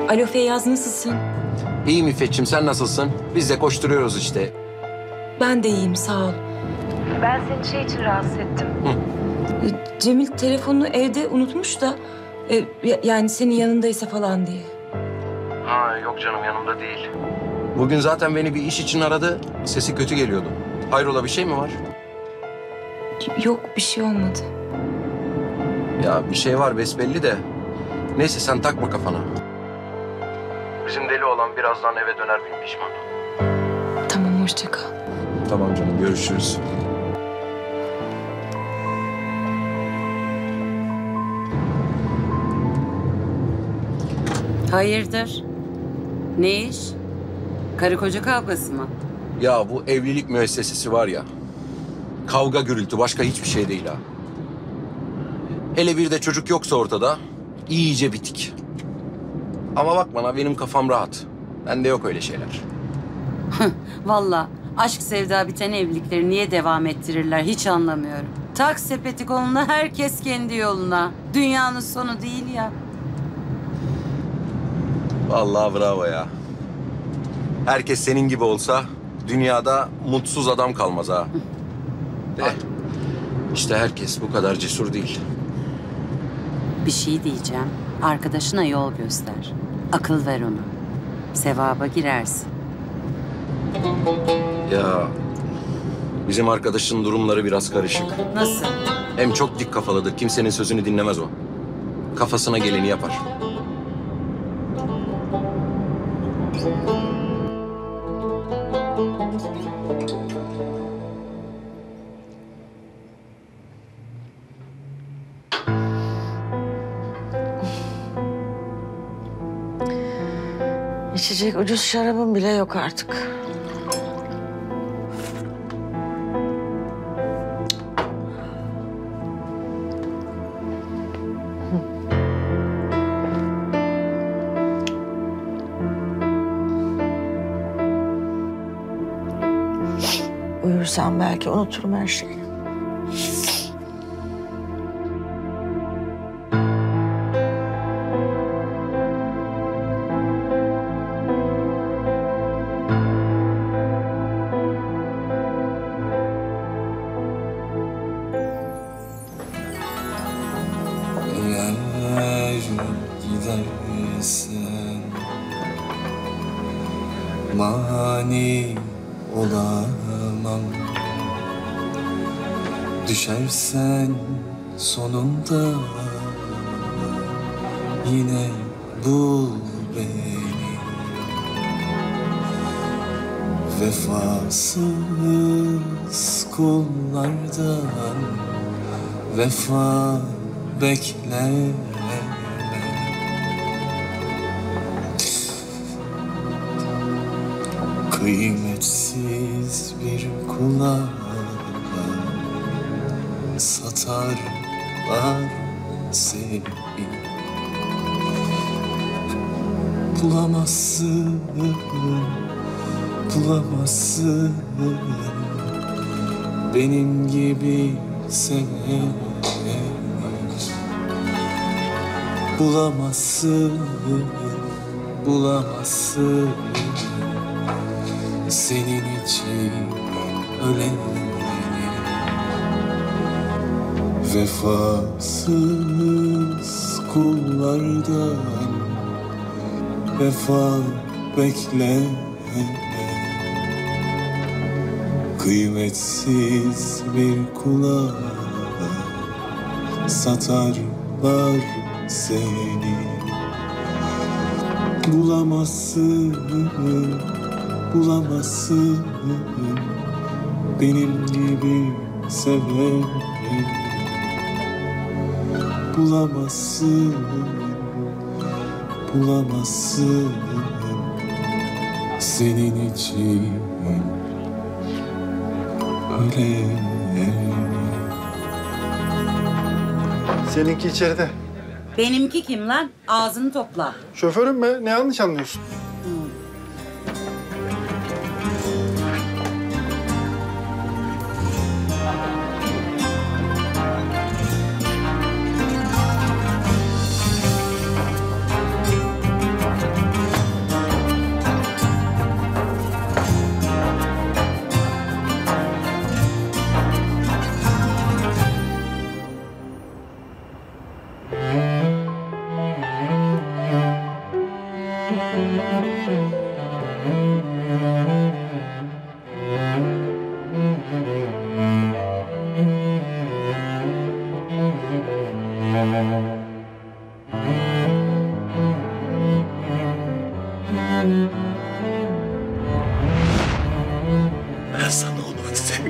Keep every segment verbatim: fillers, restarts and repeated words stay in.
Alo Feyyaz, nasılsın? İyiyim İffet'ciğim, sen nasılsın? Biz de koşturuyoruz işte. Ben de iyiyim, sağ ol. Ben seni şey için rahatsız ettim. Hı. E, Cemil telefonunu evde unutmuş da... e, yani senin yanındaysa falan diye. Ha yok canım, yanımda değil. Bugün zaten beni bir iş için aradı. Sesi kötü geliyordu. Hayrola, bir şey mi var? Yok, bir şey olmadı. Ya bir şey var besbelli de. Neyse sen takma kafana. Bizim deli olan birazdan eve döner bin pişman. Tamam, hoşça kal. Tamam canım, görüşürüz. Hayırdır? Ne iş? Karı koca kavgası mı? Ya bu evlilik müessesesi var ya. Kavga gürültü, başka hiçbir şey değil ha. Hele bir de çocuk yoksa ortada, iyice bitik. Ama bak bana, benim kafam rahat. Bende yok öyle şeyler. Vallahi aşk sevda biten evlilikleri niye devam ettirirler hiç anlamıyorum. Tak sepeti koluna, herkes kendi yoluna. Dünyanın sonu değil ya. Vallahi bravo ya. Herkes senin gibi olsa dünyada mutsuz adam kalmaz ha. De işte herkes bu kadar cesur değil. Bir şey diyeceğim. Arkadaşına yol göster. Akıl ver ona. Sevaba girersin. Ya bizim arkadaşın durumları biraz karışık. Nasıl? Hem çok dik kafalıdır. Kimsenin sözünü dinlemez o. Kafasına geleni yapar. İçecek ucuz şarabım bile yok artık. Uyursam belki unuturum her şeyi. Eğer gidersen mani olamam. Düşersen sonunda yine bul beni. Vefasız kullardan vefa bekleme. Kıymetsiz bir kula satarlar seni. Bulamazsın, bulamazsın benim gibi seveni. Bulamazsın, bulamazsın senin için öleni. Vefasız kullardan vefa bekleme. Kıymetsiz bir kula satarlar seni. Bulamazsın, bulamazsın benim gibi seveni. Bulamazsın, bulamazsın senin için öleni. Seninki içeride. Benimki kim lan? Ağzını topla. Şoförüm be, ne yanlış anlıyorsun?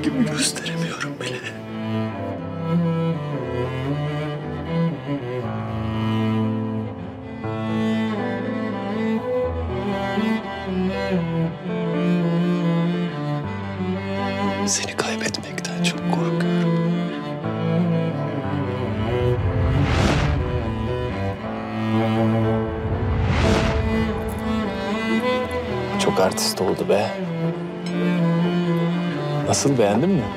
Kendimi gösteremiyorum bile. Seni kaybetmekten çok korkuyorum. Çok artist oldu be. Nasıl, beğendin mi?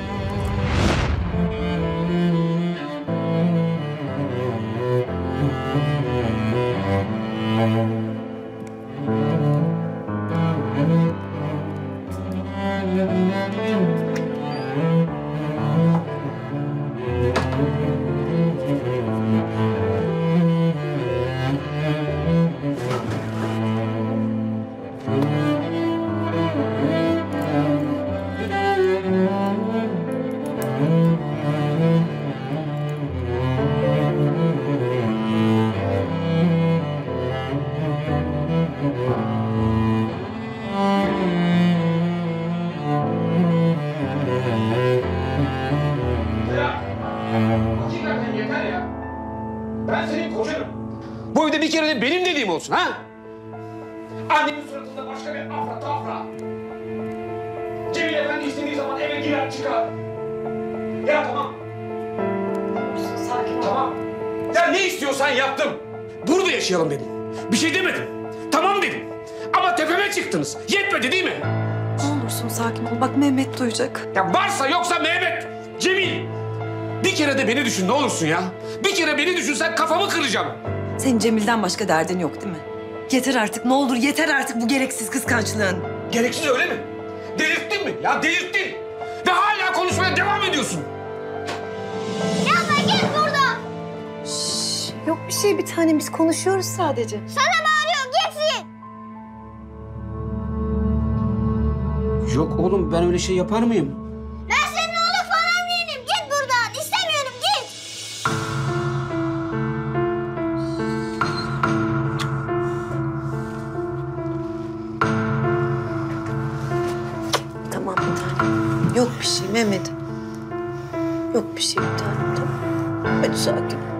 Hakikaten yeter ya. Ben senin kocanım. Bu evde bir kere de benim dediğim olsun ha? Annemin suratında başka bir afra tafra. Cemil Efendi istediği zaman eve girer çıkar. Ya tamam. Sakin ol. Tamam. Ya ne istiyorsan yaptım. Burada yaşayalım dedim. Bir şey demedim. Tamam dedim. Ama tepeme çıktınız. Yetmedi değil mi? Ne olursun sakin ol. Bak Mehmet duyacak. Ya varsa yoksa Mehmet, Cemil. Bir kere de beni düşün ne olursun ya. Bir kere beni düşünsen kafamı kıracağım. Senin Cemil'den başka derdin yok değil mi? Yeter artık ne olur yeter artık bu gereksiz kıskançlığın. Gereksiz öyle mi? Delirttin mi? Ya delirttin. Ve hala konuşmaya devam ediyorsun. Yapma git buradan. Şşş, yok bir şey bir tanem biz konuşuyoruz sadece. Sana bağırıyor gitsin. Yok oğlum ben öyle şey yapar mıyım? Ben senin oğlun falan değilim. Git buradan. İstemiyorum git. Tamam bir tanem. Yok bir şey Mehmet. Yok bir şey bir tanem tamam. Hadi sakin ol.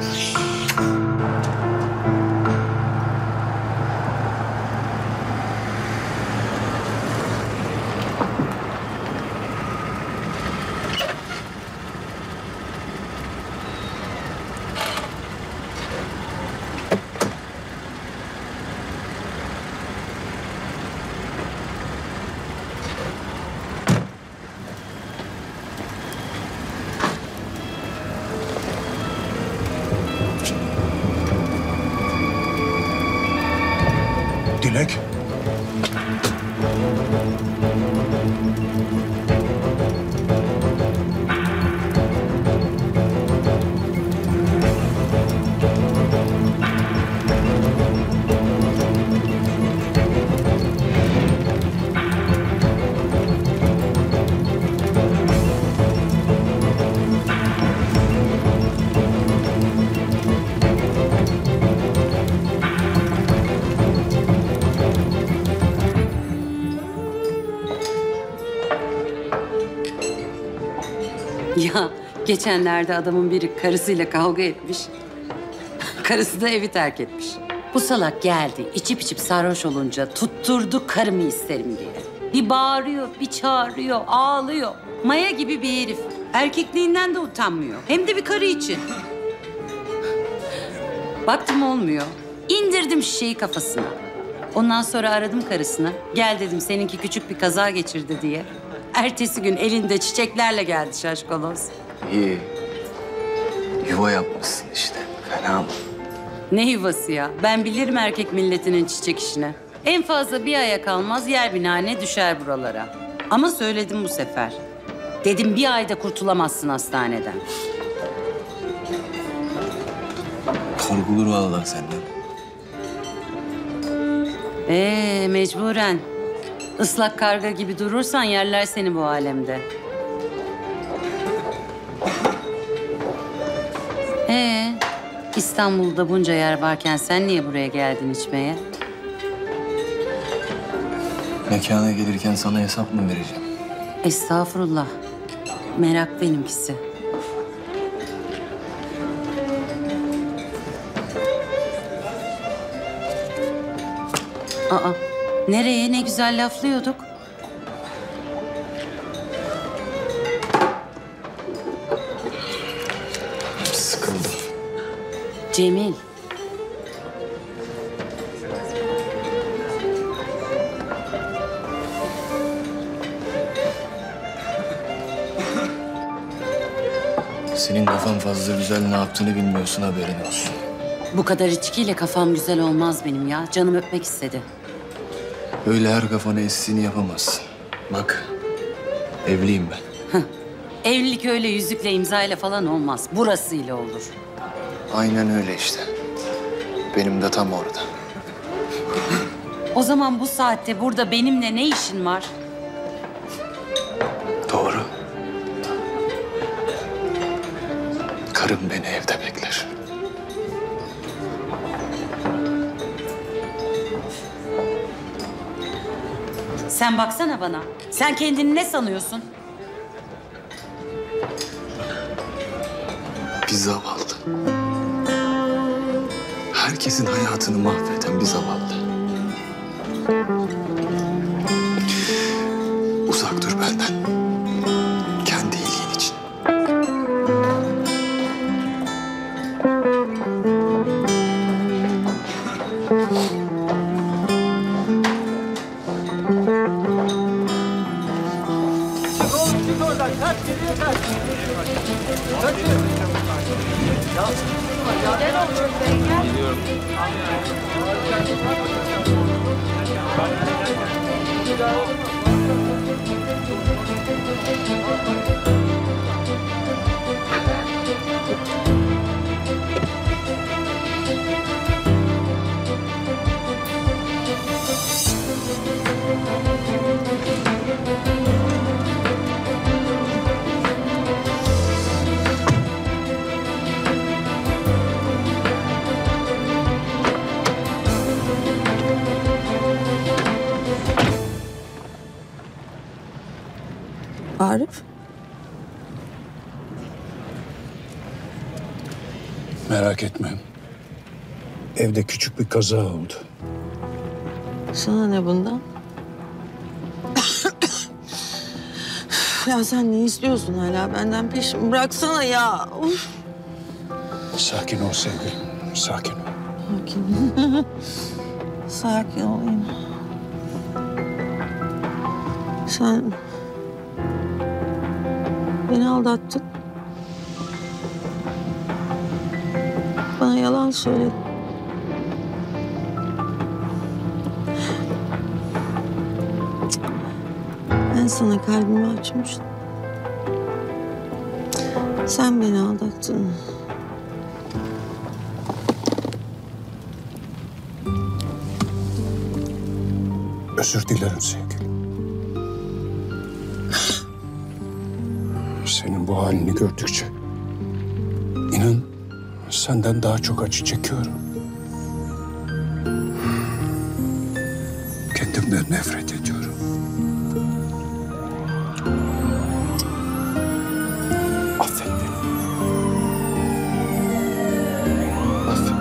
Dilek. Ya geçenlerde adamın biri karısıyla kavga etmiş. Karısı da evi terk etmiş. Bu salak geldi içip içip sarhoş olunca tutturdu karımı isterim diye. Bir bağırıyor, bir çağırıyor, ağlıyor. Maya gibi bir herif. Erkekliğinden de utanmıyor. Hem de bir karı için. Baktım olmuyor. İndirdim şişeyi kafasına. Ondan sonra aradım karısına. Gel dedim seninki küçük bir kaza geçirdi diye. Ertesi gün elinde çiçeklerle geldi şaşkaloz. İyi. Yuva yapmışsın işte. Fena mı? Ne yuvası ya? Ben bilirim erkek milletinin çiçek işini. En fazla bir aya kalmaz yer binane düşer buralara. Ama söyledim bu sefer. Dedim bir ayda kurtulamazsın hastaneden. Korkulur vallahi senden. Ee mecburen. Islak karga gibi durursan yerler seni bu alemde. Ee, İstanbul'da bunca yer varken sen niye buraya geldin içmeye? Mekana gelirken sana hesap mı vereceğim? Estağfurullah. Merak benimkisi. Aa, nereye? Ne güzel laflıyorduk. Sıkıldım. Cemil. Senin kafan fazla güzel, ne yaptığını bilmiyorsun, haberin olsun. Bu kadar içkiyle kafam güzel olmaz benim ya. Canım öpmek istedi. Öyle her kafana estiğini yapamazsın. Bak, evliyim ben. Evlilik öyle yüzükle imzayla falan olmaz. Burasıyla olur. Aynen öyle işte. Benim de tam orada. O zaman bu saatte burada benimle ne işin var? Doğru. Karım beni evde bekler. Sen baksana bana. Sen kendini ne sanıyorsun? Bir zavallı. Herkesin hayatını mahveden bir zavallı. Uzak dur benden. Kendi iyiliğin için. Arif. Merak etme. Evde küçük bir kaza oldu. Sana ne bundan? Ya sen ne istiyorsun hala benden, peşimi bıraksana ya. Uf. Sakin ol sevgilim. Sakin ol. Sakin. Sakin olayım. Sen beni aldattın. Bana yalan söyledin. Ben sana kalbimi açmıştım. Sen beni aldattın. Özür dilerim sevgilim. Senin bu halini gördükçe inan senden daha çok acı çekiyorum. Kendimden nefret ediyorum. Affet beni. Affet.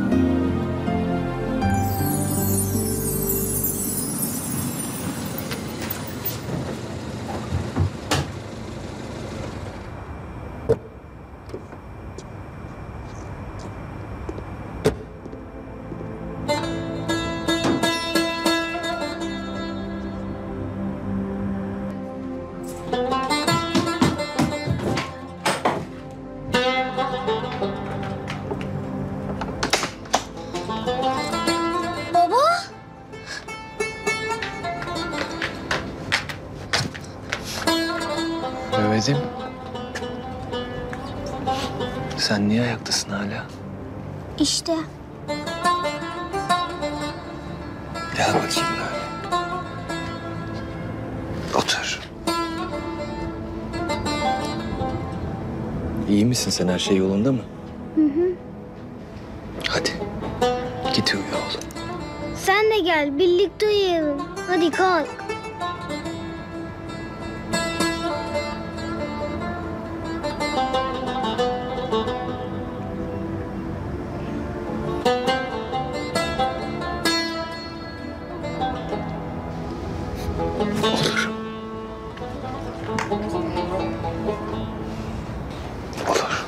Baba. Mehmet'im. Sen niye ayaktasın hala? İşte. Gel bakayım böyle. Otur. İyi misin sen? Her şey yolunda mı? Hı hı. Hadi. Git uyu oğlum. Sen de gel, birlikte uyuyalım. Hadi kalk. Olur. Olur.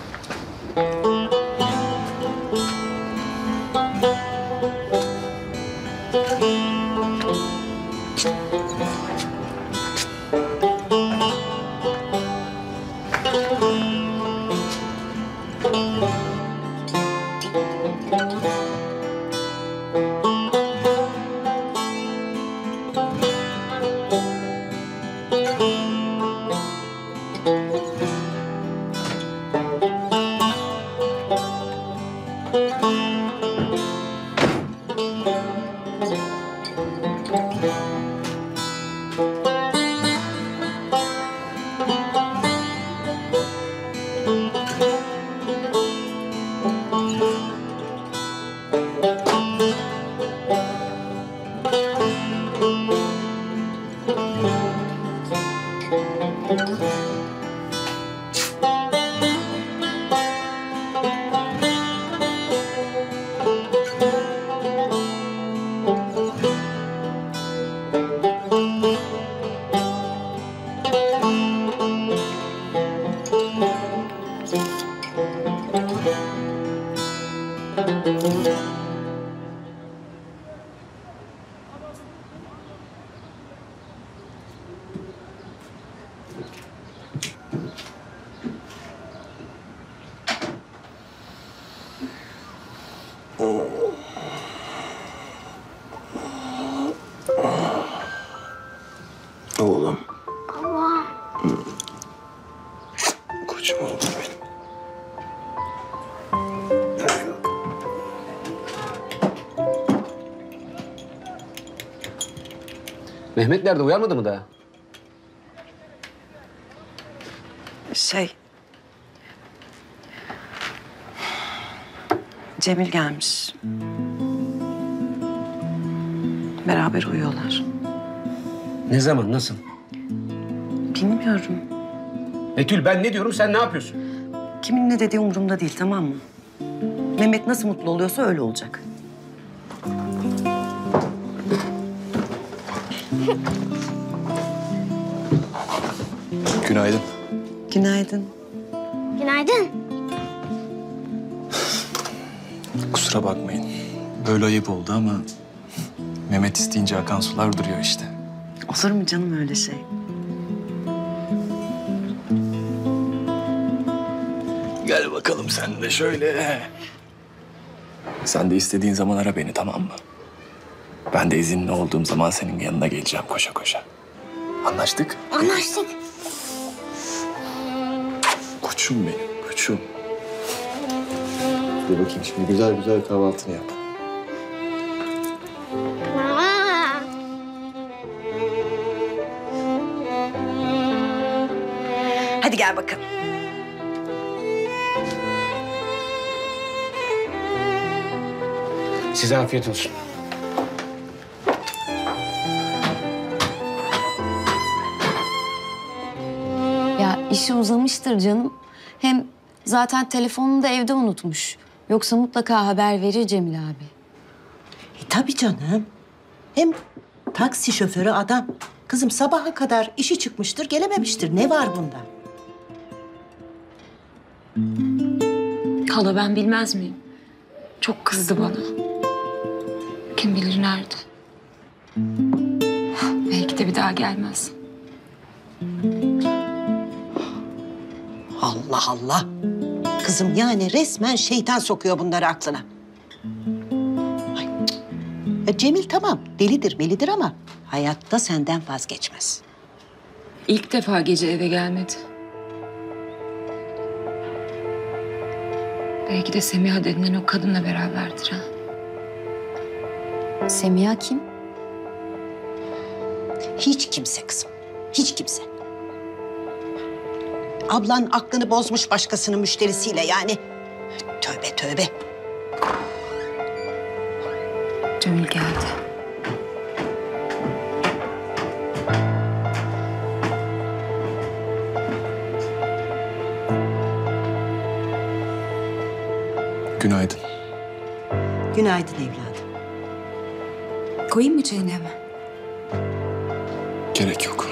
Oğlum. Baba. Koçum oğlum benim. Mehmet nerede? Uyanmadı mı daha? Şey... Cemil gelmiş. Beraber uyuyorlar. Ne zaman? Nasıl? Bilmiyorum. Betül ben ne diyorum sen ne yapıyorsun? Kimin ne dediği umurumda değil, tamam mı? Mehmet nasıl mutlu oluyorsa öyle olacak. Günaydın. Günaydın. Günaydın. Kusura bakmayın. Böyle ayıp oldu ama Mehmet isteyince akan sular duruyor işte. Olur mu canım öyle şey? Gel bakalım sen de şöyle. Sen de istediğin zaman ara beni, tamam mı? Ben de izinli olduğum zaman senin yanına geleceğim koşa koşa. Anlaştık? Anlaştık. Koçum benim, koçum. Dur bakayım şimdi güzel güzel kahvaltını yap. Aa. Hadi gel bakalım. Size afiyet olsun. Ya işi uzamıştır canım. Hem zaten telefonunu da evde unutmuş. Yoksa mutlaka haber verir Cemil abi. E, tabii canım. Hem taksi şoförü adam. Kızım sabaha kadar işi çıkmıştır, gelememiştir. Ne var bunda? Hala ben bilmez miyim? Çok kızdı bana. Kim bilir nerede. Belki de bir daha gelmez. Allah Allah. Kızım yani resmen şeytan sokuyor bunları aklına. Ay, cık. Ya Cemil tamam delidir melidir ama hayatta senden vazgeçmez. İlk defa gece eve gelmedi. Belki de Semiha denilen o kadınla beraberdir ha. Semiha kim? Hiç kimse kızım. Hiç kimse. Ablan aklını bozmuş başkasının müşterisiyle yani. Tövbe tövbe. Cemil geldi. Günaydın. Günaydın evladım. Koyayım mı çayını hemen? Gerek yok.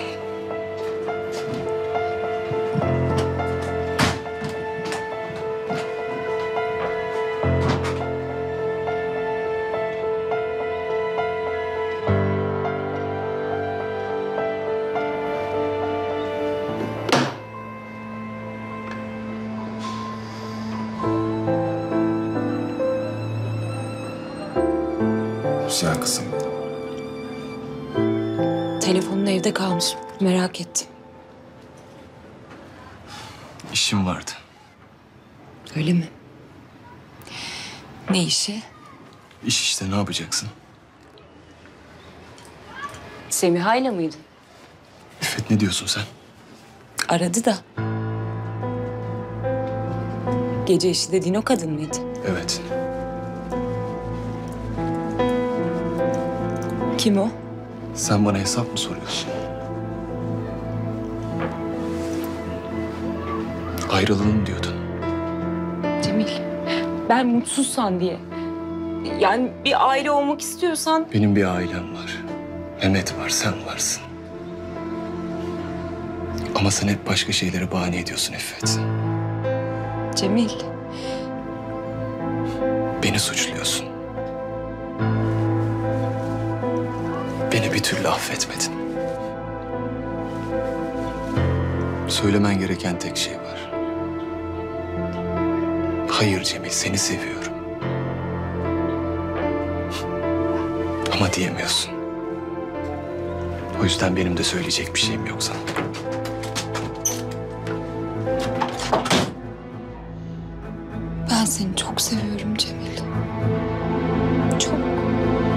Güzel kızım. Telefonun evde kalmış. Merak ettim. İşim vardı. Öyle mi? Ne işi? İş işte, ne yapacaksın? Semiha'yla mıydın? İffet, ne diyorsun sen? Aradı da. Gece işi dediğin o kadın mıydı? Evet. Kim o? Sen bana hesap mı soruyorsun? Ayrılalım diyordun. Cemil, ben mutsuzsan diye. Yani bir aile olmak istiyorsan... Benim bir ailem var. Mehmet var, sen varsın. Ama sen hep başka şeylere bahane ediyorsun İffet. Cemil. Beni suçluyorsun. Beni bir türlü affetmedin. Söylemen gereken tek şey var. Hayır Cemil, seni seviyorum. Ama diyemiyorsun. O yüzden benim de söyleyecek bir şeyim yok sana. Ben seni çok seviyorum Cemil. Çok.